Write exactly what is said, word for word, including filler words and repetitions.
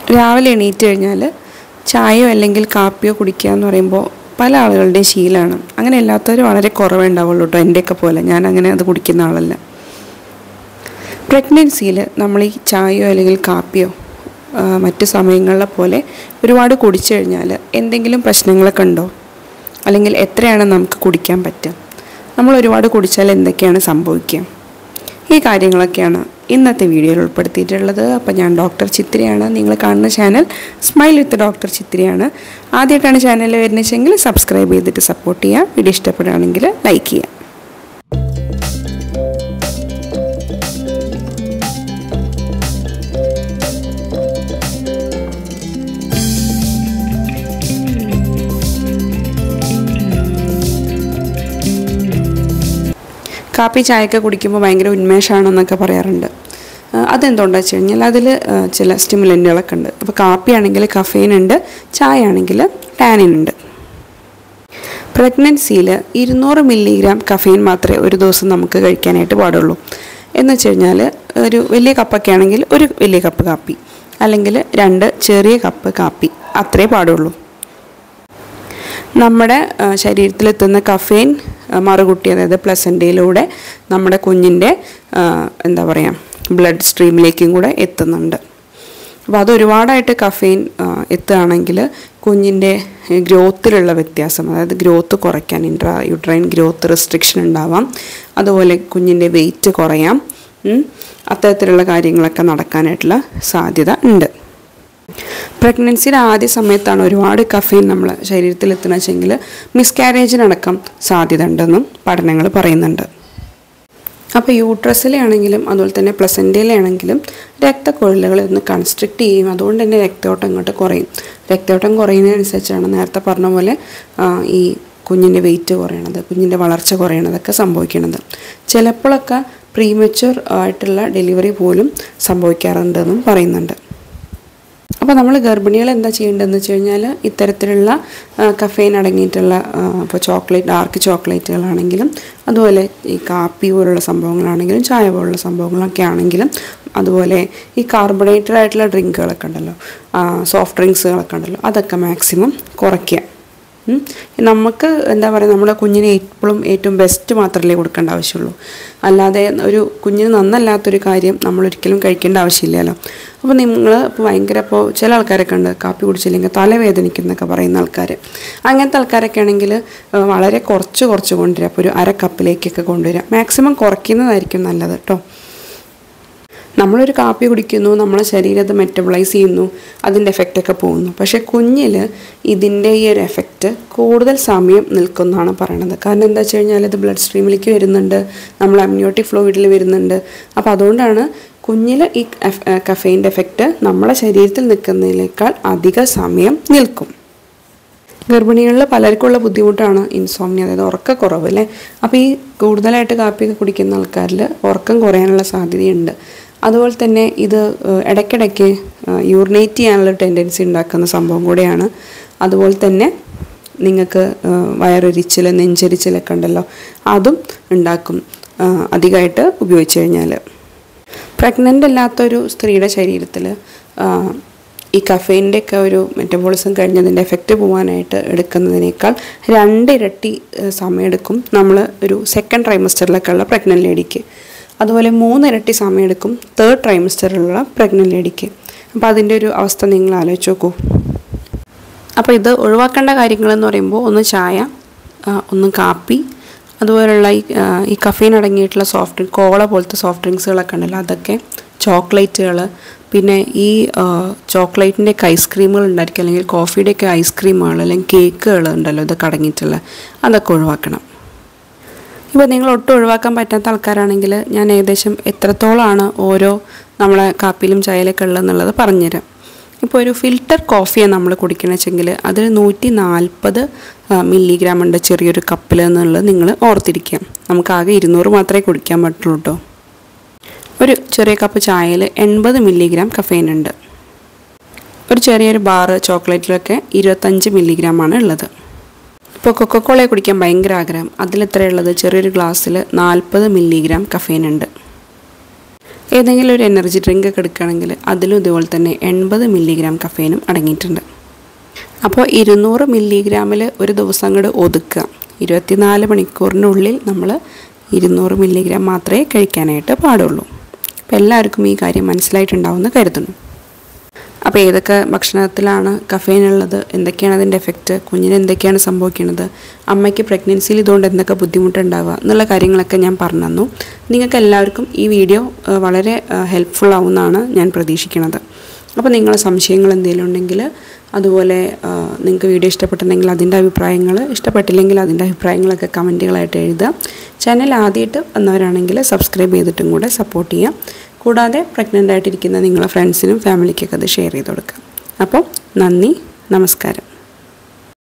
രാവിലെ എണീറ്റ് കഴിഞ്ഞാൽ ചായയോ അല്ലെങ്കിൽ കാപ്പിയോ കുടിക്കുക എന്ന് പറയുമ്പോൾ പല ആളുകളുടെയും ശീലമാണ്. അങ്ങനെ അല്ലാത്തവർ വളരെ കുറവേ ഉണ്ടാവുള്ളൂ കേട്ടോ, എൻ്റെയൊക്കെ പോലെ. ഞാൻ അങ്ങനെ അത് കുടിക്കുന്ന ആളല്ല. പ്രഗ്നൻസിയിൽ നമ്മൾ ഈ ചായയോ അല്ലെങ്കിൽ കാപ്പിയോ മറ്റു സമയങ്ങളിലെ പോലെ ഒരുപാട് കുടിച്ചു കഴിഞ്ഞാൽ എന്തെങ്കിലും പ്രശ്നങ്ങളൊക്കെ ഉണ്ടോ? അല്ലെങ്കിൽ എത്രയാണ് നമുക്ക് കുടിക്കാൻ പറ്റുക? നമ്മൾ ഒരുപാട് കുടിച്ചാൽ എന്തൊക്കെയാണ് സംഭവിക്കുക? ഈ കാര്യങ്ങളൊക്കെയാണ് ഇന്നത്തെ വീഡിയോയിൽ ഉൾപ്പെടുത്തിയിട്ടുള്ളത്. അപ്പോൾ ഞാൻ ഡോക്ടർ ചിത്രയാണ്. നിങ്ങൾ കാണുന്ന ചാനൽ സ്മൈൽ വിത്ത് ഡോക്ടർ ചിത്രയാണ്. ആദ്യമായിട്ടാണ് ചാനലിൽ വരുന്നതെങ്കിൽ സബ്സ്ക്രൈബ് ചെയ്തിട്ട് സപ്പോർട്ട് ചെയ്യുക. വീഡിയോ ഇഷ്ടപ്പെടുകയാണെങ്കിൽ ലൈക്ക് ചെയ്യുക. കാപ്പി ചായയൊക്കെ കുടിക്കുമ്പോൾ ഭയങ്കര ഉന്മേഷമാണെന്നൊക്കെ പറയാറുണ്ട്. അതെന്തുകൊണ്ടാണെന്ന് വെച്ച് കഴിഞ്ഞാൽ അതിൽ ചില സ്റ്റിമുലൻറ്റുകളൊക്കെ ഉണ്ട്. അപ്പോൾ കാപ്പി ആണെങ്കിൽ കഫെയിൻ ഉണ്ട്, ചായ ആണെങ്കിൽ ടാനിൻ ഉണ്ട്. പ്രഗ്നൻസിയിൽ ഇരുന്നൂറ് മില്ലിഗ്രാം കഫെയിൻ മാത്രമേ ഒരു ദിവസം നമുക്ക് കഴിക്കാനായിട്ട് പാടുള്ളൂ. എന്ന് വെച്ച് കഴിഞ്ഞാൽ ഒരു വലിയ കപ്പൊക്കെ ആണെങ്കിൽ ഒരു വലിയ കപ്പ് കാപ്പി, അല്ലെങ്കിൽ രണ്ട് ചെറിയ കപ്പ് കാപ്പി, അത്രേ പാടുള്ളൂ. നമ്മുടെ ശരീരത്തിലെത്തുന്ന കഫെയിൻ മറുകുട്ടി, അതായത് പ്ലസൻറ്റയിലൂടെ നമ്മുടെ കുഞ്ഞിൻ്റെ എന്താ പറയുക ബ്ലഡ് സ്ട്രീമിലേക്കും കൂടെ എത്തുന്നുണ്ട്. അപ്പോൾ അത് ഒരുപാടായിട്ട് കഫെയിൻ എത്തുകയാണെങ്കിൽ കുഞ്ഞിൻ്റെ ഗ്രോത്തിലുള്ള വ്യത്യാസം, അതായത് ഗ്രോത്ത് കുറയ്ക്കാൻ, ഇൻട്രാ യൂട്രൈൻ ഗ്രോത്ത് റെസ്ട്രിക്ഷൻ ഉണ്ടാവാം, അതുപോലെ കുഞ്ഞിൻ്റെ വെയിറ്റ് കുറയാം, അത്തരത്തിലുള്ള കാര്യങ്ങളൊക്കെ നടക്കാനായിട്ടുള്ള സാധ്യത ഉണ്ട്. പ്രഗ്നൻസിയുടെ ആദ്യ സമയത്താണ് ഒരുപാട് കഫെയിൻ നമ്മൾ ശരീരത്തിൽ എത്തുന്ന വെച്ചെങ്കിൽ മിസ്കാരേജിനടക്കം സാധ്യത ഉണ്ടെന്നും പഠനങ്ങൾ പറയുന്നുണ്ട്. അപ്പോൾ യൂട്രസിലാണെങ്കിലും അതുപോലെ തന്നെ പ്ലസൻറ്റയിലാണെങ്കിലും രക്തക്കൊഴലുകൾ ഒന്ന് കൺസ്ട്രിക്റ്റ് ചെയ്യും. അതുകൊണ്ട് തന്നെ രക്തയോട്ടം ഇങ്ങോട്ട് കുറയും. രക്തയോട്ടം കുറയുന്നതിനനുസരിച്ചാണ് നേരത്തെ പറഞ്ഞ പോലെ ഈ കുഞ്ഞിൻ്റെ വെയിറ്റ് കുറയണത്, കുഞ്ഞിൻ്റെ വളർച്ച കുറയണതൊക്കെ സംഭവിക്കണത്. ചിലപ്പോഴൊക്കെ പ്രീമച്വർ ആയിട്ടുള്ള ഡെലിവറി പോലും സംഭവിക്കാറുണ്ടെന്നും പറയുന്നുണ്ട്. അപ്പോൾ നമ്മൾ ഗർഭിണികൾ എന്താ ചെയ്യേണ്ടതെന്ന് വെച്ച് കഴിഞ്ഞാൽ ഇത്തരത്തിലുള്ള കഫെയിൻ അടങ്ങിയിട്ടുള്ള ഇപ്പോൾ ചോക്ലേറ്റ്, ഡാർക്ക് ചോക്ലേറ്റുകളാണെങ്കിലും അതുപോലെ ഈ കാപ്പി പോലുള്ള സംഭവങ്ങളാണെങ്കിലും ചായ പോലുള്ള സംഭവങ്ങളൊക്കെ ആണെങ്കിലും അതുപോലെ ഈ കാർബണേറ്റഡ് ആയിട്ടുള്ള ഡ്രിങ്കുകളൊക്കെ ഉണ്ടല്ലോ, സോഫ്റ്റ് ഡ്രിങ്ക്സുകളൊക്കെ ഉണ്ടല്ലോ, അതൊക്കെ മാക്സിമം കുറയ്ക്കുക. നമുക്ക് എന്താ പറയുക, നമ്മുടെ കുഞ്ഞിന് എപ്പോഴും ഏറ്റവും ബെസ്റ്റ് മാത്രമല്ലേ കൊടുക്കേണ്ട ആവശ്യമുള്ളൂ. അല്ലാതെ ഒരു കുഞ്ഞിന് നന്നല്ലാത്തൊരു കാര്യം നമ്മളൊരിക്കലും കഴിക്കേണ്ട ആവശ്യമില്ലല്ലോ. അപ്പോൾ നിങ്ങൾ ഇപ്പോൾ ഭയങ്കര ഇപ്പോൾ ചില ആൾക്കാരൊക്കെ ഉണ്ട് കാപ്പി കുടിച്ചില്ലെങ്കിൽ തലവേദനിക്കുന്നൊക്കെ പറയുന്ന ആൾക്കാർ. അങ്ങനത്തെ ആൾക്കാരൊക്കെ ആണെങ്കിൽ വളരെ കുറച്ച് കുറച്ച് കൊണ്ടുവരിക. അപ്പോൾ ഒരു അര കപ്പിലേക്കൊക്കെ കൊണ്ടുവരിക. മാക്സിമം കുറയ്ക്കുന്നതായിരിക്കും നല്ലത് കേട്ടോ. നമ്മളൊരു കാപ്പി കുടിക്കുന്നു, നമ്മളെ ശരീരം അത് മെറ്റബോളൈസ് ചെയ്യുന്നു, അതിൻ്റെ എഫക്റ്റൊക്കെ പോകുന്നു. പക്ഷേ കുഞ്ഞിൽ ഇതിൻ്റെ ഈ ഒരു എഫക്റ്റ് കൂടുതൽ സമയം നിൽക്കുന്നതാണ് പറയണത്. കാരണം എന്താ വെച്ച് കഴിഞ്ഞാൽ ഇത് ബ്ലഡ് സ്ട്രീമിലേക്ക് വരുന്നുണ്ട്, നമ്മൾ അമ്നിയോട്ടിക് ഫ്ലൂയിഡിൽ വരുന്നുണ്ട്. അപ്പോൾ അതുകൊണ്ടാണ് കുഞ്ഞിൽ ഈ കഫെയിൻ്റെ എഫക്റ്റ് നമ്മളെ ശരീരത്തിൽ നിൽക്കുന്നതിനേക്കാൾ അധിക സമയം നിൽക്കും. ഗർഭിണികളിൽ പലർക്കുള്ള ബുദ്ധിമുട്ടാണ് ഇൻസോംനിയ, അതായത് ഉറക്കക്കുറവ് അല്ലേ. അപ്പോൾ ഈ കൂടുതലായിട്ട് കാപ്പിയൊക്കെ കുടിക്കുന്ന ആൾക്കാരിൽ ഉറക്കം കുറയാനുള്ള സാധ്യതയുണ്ട്. അതുപോലെ തന്നെ ഇത് ഇടയ്ക്കിടയ്ക്ക് യൂറിനേറ്റ് ചെയ്യാനുള്ള ടെൻഡൻസി ഉണ്ടാക്കുന്ന സംഭവം കൂടെയാണ്. അതുപോലെ തന്നെ നിങ്ങൾക്ക് വയറൊരിച്ചിൽ, നെഞ്ചരിച്ചിലൊക്കെ ഉണ്ടല്ലോ, അതും ഉണ്ടാക്കും അധികമായിട്ട് ഉപയോഗിച്ച് കഴിഞ്ഞാൽ. പ്രഗ്നൻ്റ് അല്ലാത്തൊരു സ്ത്രീയുടെ ശരീരത്തിൽ ഈ കഫെയിൻ്റെ ഒക്കെ ഒരു മെറ്റബോളിസം കഴിഞ്ഞതിൻ്റെ എഫക്റ്റ് പോകാനായിട്ട് എടുക്കുന്നതിനേക്കാൾ രണ്ടിരട്ടി സമയമെടുക്കും നമ്മൾ ഒരു സെക്കൻഡ് ട്രൈമസ്റ്ററിലൊക്കെ ഉള്ള പ്രഗ്നൻ്റ് ലേഡിക്ക്. അതുപോലെ മൂന്നിരട്ടി സമയമെടുക്കും തേർഡ് ട്രൈമസ്റ്ററിലുള്ള പ്രഗ്നൻ്റ് ലേഡിക്ക്. അപ്പോൾ അതിൻ്റെ ഒരു അവസ്ഥ നിങ്ങൾ ആലോചിച്ച് നോക്കൂ. അപ്പോൾ ഇത് ഒഴിവാക്കേണ്ട കാര്യങ്ങളെന്ന് പറയുമ്പോൾ ഒന്ന് ചായ, ഒന്ന് കാപ്പി, അതുപോലെയുള്ള ഈ ഈ കഫെയിൻ അടങ്ങിയിട്ടുള്ള സോഫ്റ്റ് ഡ്രിങ്ക്, കോള പോലത്തെ സോഫ്റ്റ് ഡ്രിങ്ക്സുകളൊക്കെ ഉണ്ടല്ലോ അതൊക്കെ, ചോക്ലേറ്റുകൾ, പിന്നെ ഈ ചോക്ലേറ്റിൻ്റെയൊക്കെ ഐസ്ക്രീമുകൾ ഉണ്ടായിരിക്കും, അല്ലെങ്കിൽ കോഫിയുടെയൊക്കെ ഐസ്ക്രീമുകൾ അല്ലെങ്കിൽ കേക്കുകൾ ഉണ്ടല്ലോ ഇതൊക്കെ അടങ്ങിയിട്ടുള്ള, അതൊക്കെ ഒഴിവാക്കണം. ഇപ്പോൾ നിങ്ങൾ ഒട്ടും ഒഴിവാക്കാൻ പറ്റാത്ത ആൾക്കാരാണെങ്കിൽ ഞാൻ ഏകദേശം എത്രത്തോളമാണ് ഓരോ നമ്മളെ കാപ്പിയിലും ചായയിലൊക്കെ ഉള്ളതെന്നുള്ളത് പറഞ്ഞുതരാം. ഇപ്പോൾ ഒരു ഫിൽറ്റർ കോഫിയാണ് നമ്മൾ കുടിക്കണമെന്ന് വെച്ചെങ്കിൽ അതിൽ നൂറ്റി നാൽപ്പത് മില്ലിഗ്രാം ഉണ്ട് ചെറിയൊരു കപ്പിൽ എന്നുള്ളത് നിങ്ങൾ ഓർത്തിരിക്കുക. നമുക്കാകെ ഇരുന്നൂറ് മാത്രമേ കുടിക്കാൻ പറ്റുള്ളൂ കേട്ടോ. ഒരു ചെറിയ കപ്പ് ചായയിൽ എൺപത് മില്ലിഗ്രാം കഫെയിൻ ഉണ്ട്. ഒരു ചെറിയൊരു ബാറ് ചോക്ലേറ്റിലൊക്കെ ഇരുപത്തഞ്ച് മില്ലിഗ്രാമാണ് ഉള്ളത്. ഇപ്പോൾ കൊക്കക്കോളയെ കുടിക്കാൻ ഭയങ്കര ആഗ്രഹം, അതിലെത്രയുള്ളത് ചെറിയൊരു ഗ്ലാസ്സിൽ നാൽപ്പത് മില്ലിഗ്രാം കഫെയിൻ ഉണ്ട്. ഏതെങ്കിലും ഒരു എനർജി ഡ്രിങ്ക് ഒക്കെ എടുക്കുകയാണെങ്കിൽ അതിലും ഇതുപോലെ തന്നെ എൺപത് മില്ലിഗ്രാം കഫീനും അടങ്ങിയിട്ടുണ്ട്. അപ്പോൾ ഇരുന്നൂറ് മില്ലിഗ്രാമിൽ ഒരു ദിവസം അങ്ങോട്ട് ഒതുക്കുക. ഇരുപത്തിനാല് മണിക്കൂറിനുള്ളിൽ നമ്മൾ ഇരുന്നൂറ് മില്ലിഗ്രാം മാത്രമേ കഴിക്കാനായിട്ട് പാടുള്ളൂ. അപ്പോൾ എല്ലാവർക്കും ഈ കാര്യം മനസ്സിലായിട്ടുണ്ടാവുമെന്ന് കരുതുന്നു. അപ്പോൾ ഏതൊക്കെ ഭക്ഷണത്തിലാണ് കഫെയിൻ ഉള്ളത്, എന്തൊക്കെയാണ് അതിൻ്റെ എഫക്റ്റ്, കുഞ്ഞിന് എന്തൊക്കെയാണ് സംഭവിക്കുന്നത്, അമ്മയ്ക്ക് പ്രഗ്നൻസിയിൽ ഇതുകൊണ്ട് എന്തൊക്കെ ബുദ്ധിമുട്ടുണ്ടാവുക എന്നുള്ള കാര്യങ്ങളൊക്കെ ഞാൻ പറഞ്ഞു തന്നു. നിങ്ങൾക്ക് എല്ലാവർക്കും ഈ വീഡിയോ വളരെ ഹെൽപ്ഫുൾ ആവുമെന്നാണ് ഞാൻ പ്രതീക്ഷിക്കുന്നത്. അപ്പോൾ നിങ്ങളുടെ സംശയങ്ങൾ എന്തെങ്കിലും ഉണ്ടെങ്കിൽ, അതുപോലെ നിങ്ങൾക്ക് വീഡിയോ ഇഷ്ടപ്പെട്ടിട്ടുണ്ടെങ്കിൽ അതിൻ്റെ അഭിപ്രായങ്ങൾ, ഇഷ്ടപ്പെട്ടില്ലെങ്കിൽ അതിൻ്റെ അഭിപ്രായങ്ങളൊക്കെ കമൻറ്റുകളായിട്ട് എഴുതുക. ചാനൽ ആദ്യമായിട്ട് വന്നവരാണെങ്കിൽ സബ്സ്ക്രൈബ് ചെയ്തിട്ടും കൂടെ സപ്പോർട്ട് ചെയ്യുക. കൂടാതെ പ്രഗ്നൻ്റ് ആയിട്ടിരിക്കുന്ന നിങ്ങളുടെ ഫ്രണ്ട്സിനും ഫാമിലിക്കൊക്കെ അത് ഷെയർ ചെയ്ത് കൊടുക്കുക. അപ്പോൾ നന്ദി, നമസ്കാരം.